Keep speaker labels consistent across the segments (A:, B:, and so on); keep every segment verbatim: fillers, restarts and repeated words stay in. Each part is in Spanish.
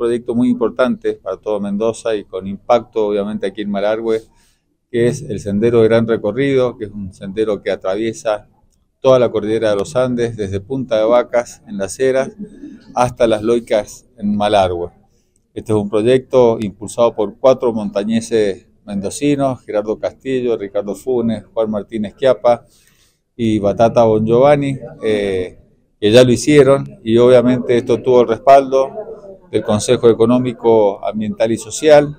A: proyecto muy importante para todo Mendoza y con impacto obviamente aquí en Malargüe, que es el Sendero de Gran Recorrido, que es un sendero que atraviesa toda la cordillera de los Andes, desde Punta de Vacas en Las Heras hasta Las Loicas en Malargüe. Este es un proyecto impulsado por cuatro montañeses mendocinos: Gerardo Castillo, Ricardo Funes, Juan Martínez Quiapa y Batata Bongiovanni, eh, que ya lo hicieron, y obviamente esto tuvo el respaldo del Consejo Económico, Ambiental y Social,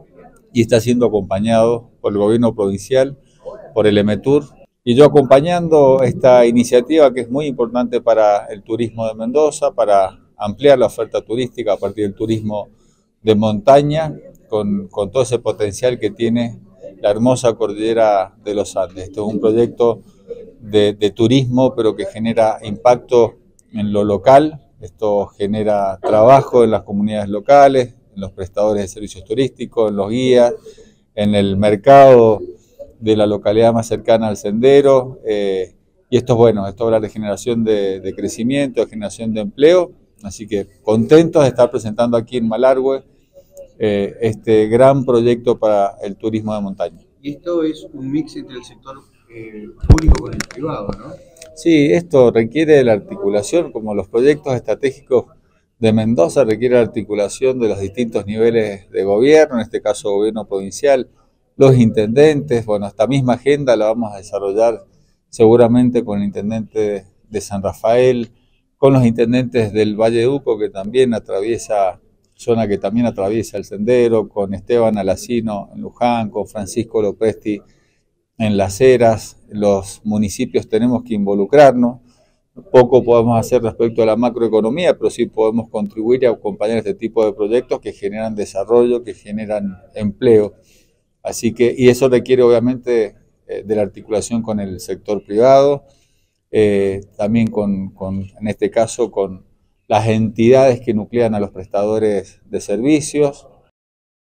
A: y está siendo acompañado por el gobierno provincial, por el EMETUR, y yo acompañando esta iniciativa que es muy importante para el turismo de Mendoza, para ampliar la oferta turística a partir del turismo de montaña, con, con todo ese potencial que tiene la hermosa cordillera de los Andes. Este es un proyecto de, de turismo, pero que genera impacto en lo local. Esto genera trabajo en las comunidades locales, en los prestadores de servicios turísticos, en los guías, en el mercado de la localidad más cercana al sendero. Eh, y esto es bueno, esto habla de generación de, de crecimiento, de generación de empleo. Así que contentos de estar presentando aquí en Malargüe eh, este gran proyecto para el turismo de montaña.
B: Y esto es un mix entre el sector eh, público con el privado, ¿no?
A: Sí, esto requiere de la articulación, como los proyectos estratégicos de Mendoza, requiere la articulación de los distintos niveles de gobierno, en este caso gobierno provincial, los intendentes. Bueno, esta misma agenda la vamos a desarrollar seguramente con el intendente de San Rafael, con los intendentes del Valle de Uco, que también atraviesa, zona que también atraviesa el sendero, con Esteban Alacino en Luján, con Francisco Lopresti en Las Heras. Los municipios tenemos que involucrarnos. Poco podemos hacer respecto a la macroeconomía, pero sí podemos contribuir y acompañar este tipo de proyectos que generan desarrollo, que generan empleo. Así que, y eso requiere obviamente eh, de la articulación con el sector privado, eh, también con, con, en este caso, con las entidades que nuclean a los prestadores de servicios,